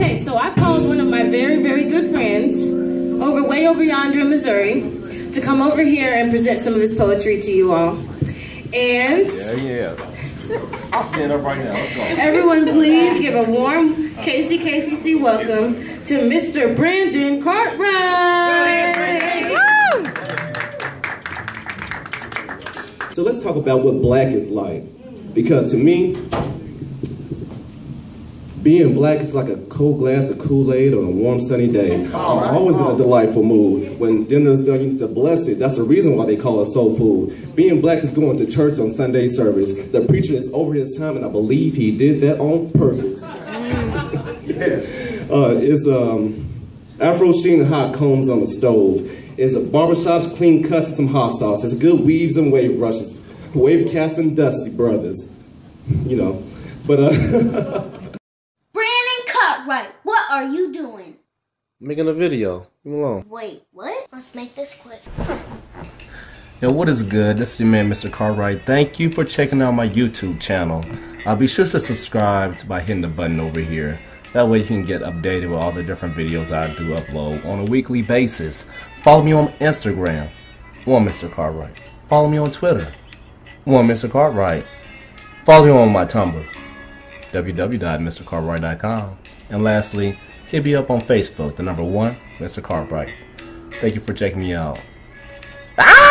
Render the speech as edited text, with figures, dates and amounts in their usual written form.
Okay, so I called one of my very, very good friends way over yonder in Missouri to come over here and present some of his poetry to you all. And yeah. I'll stand up right now. Let's go. Everyone, please give a warm KCC welcome to Mr. Brandon Cartwright. So let's talk about what black is like. Because to me, being black is like a cold glass of Kool-Aid on a warm sunny day. I'm always in a delightful mood. When dinner is done, you need to bless it. That's the reason why they call it soul food. Being black is going to church on Sunday service. The preacher is over his time, and I believe he did that on purpose. It's Afro sheen hot combs on the stove. It's a barbershop's clean cuts and some hot sauce. It's good weaves and wave brushes. Wave cats and Dusty Brothers. You know, but Brandon Cartwright, what are you doing? Making a video. Leave me alone. Wait, what? Let's make this quick. Yo, what is good? This is your man, Mr. Cartwright. Thank you for checking out my YouTube channel. Be sure to subscribe by hitting the button over here. That way you can get updated with all the different videos I do upload on a weekly basis. Follow me on Instagram, one Mr. Cartwright. Follow me on Twitter, one Mr. Cartwright. Follow me on my Tumblr, www.mrcartwright.com. And lastly, hit me up on Facebook, the number 1 Mr. Cartwright. Thank you for checking me out. Ah!